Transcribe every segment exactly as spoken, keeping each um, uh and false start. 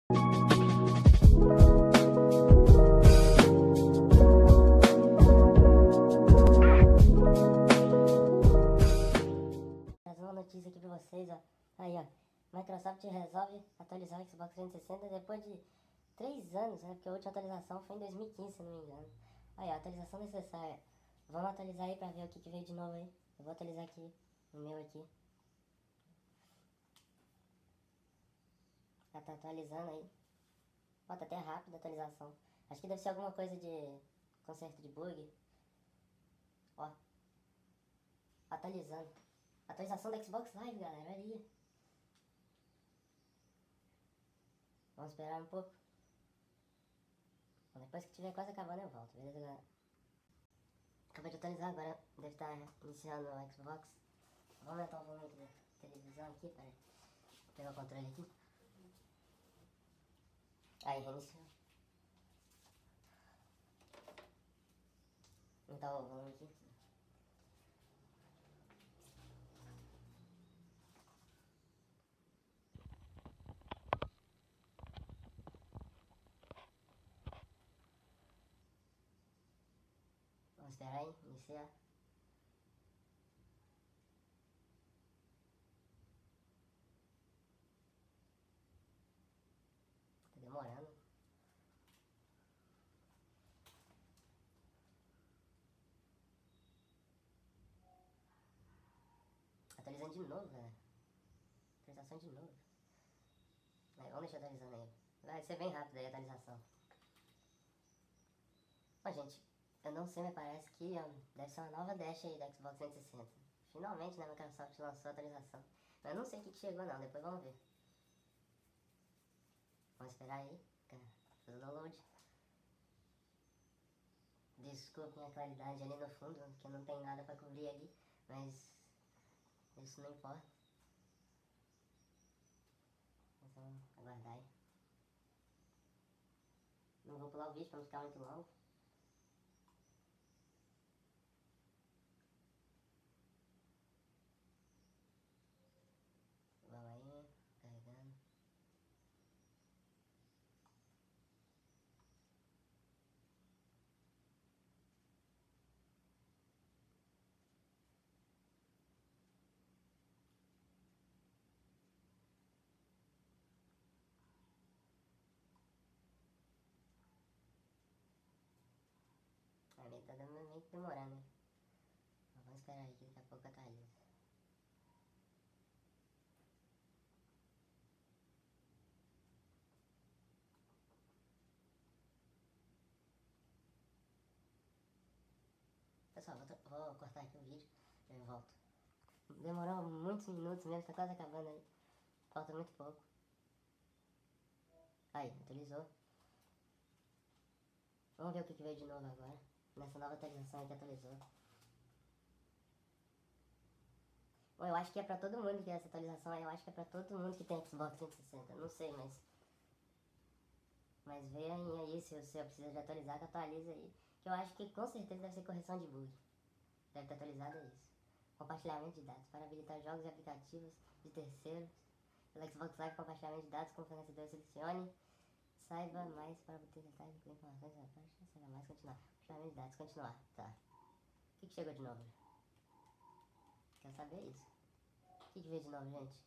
Mais uma notícia aqui pra vocês, ó. Aí, ó. Microsoft resolve atualizar o Xbox trezentos e sessenta depois de três anos, né? Porque a última atualização foi em dois mil e quinze, se não me engano. Aí, ó, atualização necessária. Vamos atualizar aí pra ver o que, que veio de novo aí. Eu vou atualizar aqui, o meu aqui. Já tá atualizando aí. Ó, tá até rápido a atualização. Acho que deve ser alguma coisa de conserto de bug. Ó. Atualizando. Atualização do Xbox Live, galera. Olha aí. Vamos esperar um pouco. Bom, depois que tiver quase acabando eu volto, beleza, galera? Acabei de atualizar agora. Deve estar iniciando o Xbox. Vou aumentar o volume aqui da televisão aqui, peraí. Vou pegar o controle aqui. Aí, reiniciou. Aumentar o volume aqui. Vamos esperar aí, iniciar. Tá demorando. Atualizando de novo, galera. Atualização de novo. Aí, vamos deixar atualizando aí. Vai ser bem rápido aí a atualização. Ó, gente, eu não sei, mas parece que ó, deve ser uma nova dash aí da Xbox trezentos e sessenta. Finalmente, né, a Microsoft lançou a atualização. Mas eu não sei o que, que chegou não, depois vamos ver. Vamos esperar aí, fazer o download. Desculpem a claridade ali no fundo, que não tem nada pra cobrir ali, mas isso não importa. Mas vamos aguardar aí. Não vou pular o vídeo pra não ficar muito longo. Vamos aí, carregando. A minha tá dando meio que demorando, né? Mas vamos esperar aí que daqui a pouco atualiza. Pessoal, vou, vou cortar aqui o vídeo e eu volto. Demorou muitos minutos mesmo, tá quase acabando aí. Falta muito pouco. Aí, atualizou. Vamos ver o que, que veio de novo agora. Nessa nova atualização que atualizou. Bom, eu acho que é pra todo mundo que é essa atualização aí. Eu acho que é pra todo mundo que tem Xbox trezentos e sessenta. Não sei, mas... Mas veja aí se você precisa de atualizar, que atualiza aí. Que eu acho que com certeza deve ser correção de bug. Deve ter atualizado isso. Compartilhamento de dados. Para habilitar jogos e aplicativos de terceiros. Pelo Xbox Live, compartilhamento de dados com fornecedor, selecione. Saiba mais para obter detalhes com informações na página. Saiba mais, continuar. Compartilhamento de dados, continuar. Tá. O que, que chegou de novo? Quero saber isso. O que, que veio de novo, gente?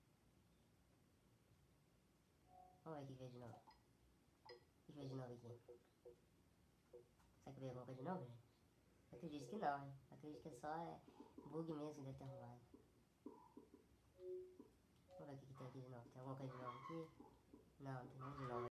Vamos ver o que veio de novo. O que veio de novo aqui? Será que veio alguma coisa de novo, gente? Eu acredito que não, hein? Eu acredito que só é bug mesmo que deve ter arrumado. Vamos ver o que, que tem aqui de novo. Tem alguma coisa de novo aqui? Não, não tem nada de novo.